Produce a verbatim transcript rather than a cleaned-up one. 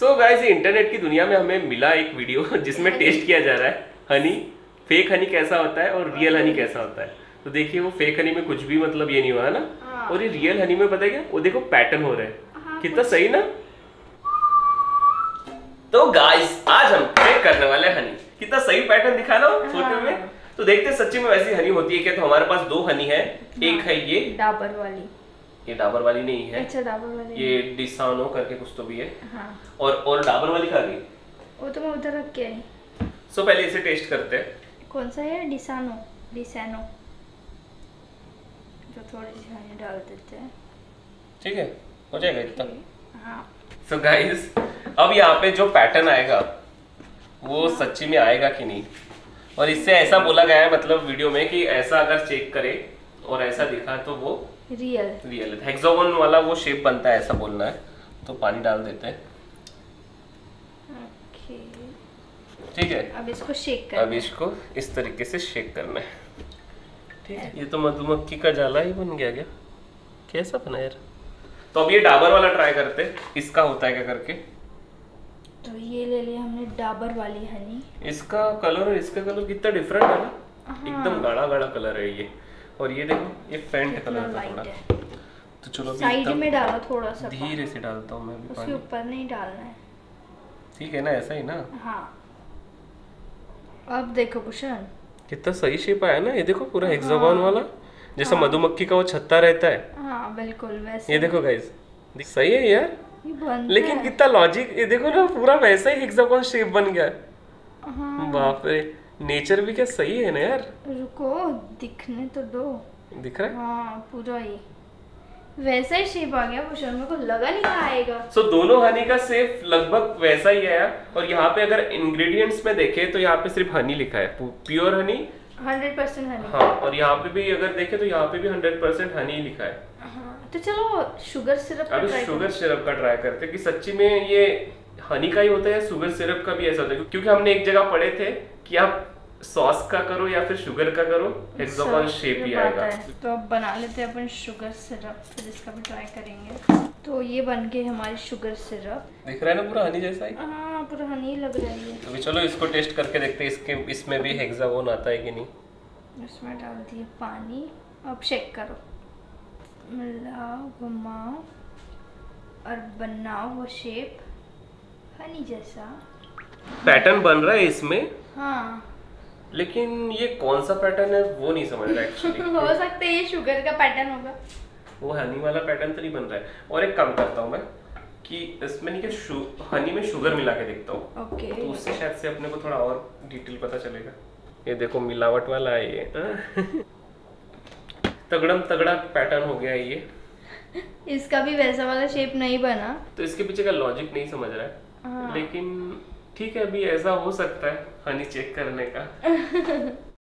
So guys ये internet की दुनिया में हमें मिला एक वीडियो जिसमें टेस्ट किया जा रहा है हनी, फेक हनी कैसा होता है और रियल हनी कैसा होता है। तो देखिए वो फेक हनी में कुछ भी मतलब ये नहीं हुआ है ना। हाँ। और ये रियल हनी में पता है क्या, वो देखो पैटर्न हो रहे हैं। हाँ, कितना सही ना। तो गाइस आज हम फेक करने वाले हनी, कितना सही पैटर्न दिखा ना फोटो हाँ। में। तो देखते हैं सच्ची में वैसी हनी होती है क्या। तो हमारे पास दो हनी है। हाँ। एक है ये डाबर वाली, ये डाबर वाली नहीं है। अच्छा डाबर वाली, ये डिसानो करके कुछ तो भी है। हाँ। और और डाबर वाली खा गई, वो तो मैं उधर रख के आई। सो so, पहले इसे टेस्ट करते हैं। कौन सा है? डिसानो, डिसानो जो थोड़ी सी हनी डाल देते हैं। ठीक है, हो जाएगा इतना। हाँ। सो गाइस अब यहाँ पे जो पैटर्न आएगा वो हाँ। सच्ची में आएगा कि नहीं। और इससे ऐसा बोला गया है मतलब वीडियो में कि ऐसा अगर चेक करे और ऐसा दिखा तो वो रियल रियल है। हेक्सागोन वाला वो शेप बनता है ऐसा बोलना है। तो पानी डाल देते हैं। ओके ठीक है, अब इसको शेक करना है। अब इसको इस तरीके से शेक करना है। ठीक है, ये तो मधुमक्खी का जाला ही बन गया क्या, कैसा बना यार। तो अब ये डाबर वाला ट्राई करते हैं, इसका होता है क्या करके। तो ये ले लिया हमने डाबर वाली हनी। इसका कलर और इसका कलर कितना डिफरेंट है ना। हाँ। एकदम गाढ़ा गाढ़ा कलर है ये। और ये देखो ये फेंट कलर का थोड़ा। तो चलो साइड में डालो थोड़ा सा, धीरे से डालता हूँ मैं भी पानी। उसके ऊपर नहीं डालना है। ठीक है ना, ऐसा ही ना। हाँ अब देखो कुशन कितना सही शेप आया ना। ये देखो पूरा हेक्सागोन वाला, जैसा हाँ। मधुमक्खी का वो छत्ता रहता है। हाँ बिल्कुल वैसे। ये देखो गाइस सही है यार, लेकिन कितना लॉजिक। ये देखो ना पूरा वैसा ही हेक्सागोन शेप बन गया। हाँ। बाप रे, नेचर भी क्या सही है ना यार। रुको दिखने तो दो। दिख रहा है हाँ पूरा ही वैसा ही शेप आ गया। कुशन मेरे को लगा नहीं आएगा। सो so, दोनों हनी का शेप लगभग वैसा ही है। और यहाँ पे अगर इंग्रेडिएंट्स में देखें तो यहाँ पे सिर्फ हनी लिखा है, pure honey hundred percent honey. हाँ, और यहाँ पे भी अगर देखें तो यहाँ पे भी हंड्रेड परसेंट हनी लिखा है। हाँ, तो चलो शुगर सिरप का अभी शुगर सिरप का ट्राई करते हैं कि सच्ची में ये हनी का ही होता है या शुगर सिरप का भी ऐसा होता है। क्योंकि हमने एक जगह पढ़े थे कि आप सॉस का करो या फिर शुगर का करो, हेक्सागोन शेप ही आएगा। तो अब बना लेते हैं अपन शुगर सिरप, फिर इसका भी ट्राई करेंगे। तो ये बन गई हमारी शुगर सिरप। दिख रहा है ना पूरा हनी जैसा ही। हाँ पूरा हनी लग रहा है। अभी चलो इसको टेस्ट करके देखते हैं इसके इसमें भी हेक्सागोन आता है कि नहीं। इसमें डाल दिए पानी, अब शेक करो, मिलाओ घुमाओ और बनाओ वो शेप हनी जैसा। पैटर्न बन रहा है इसमें। हाँ लेकिन ये कौन सा पैटर्न है वो नहीं समझ रहा एक्चुअली। हो सकता है ये शुगर का पैटर्न होगा, वो हनी वाला पैटर्न तो नहीं बन रहा है। और एक काम करता हूँ मैं कि इसमें नहीं कि हनी में शुगर मिला के देखता हूँ। ओके तो उससे शायद से अपने को थोड़ा और डिटेल पता चलेगा। ये देखो मिलावट वाला है ये। तगड़म तगड़ा पैटर्न हो गया है ये। इसका भी वैसा वाला शेप नहीं बना, तो इसके पीछे का लॉजिक नहीं समझ रहा है। हाँ। लेकिन ठीक है, अभी ऐसा हो सकता है हनी चेक करने का।